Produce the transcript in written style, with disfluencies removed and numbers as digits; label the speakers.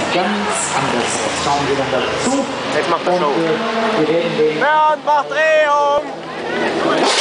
Speaker 1: ganz anders aus. Schauen wir dann dazu.
Speaker 2: Jetzt macht er Show.
Speaker 1: Wir werden den
Speaker 2: Bernd macht Drehung!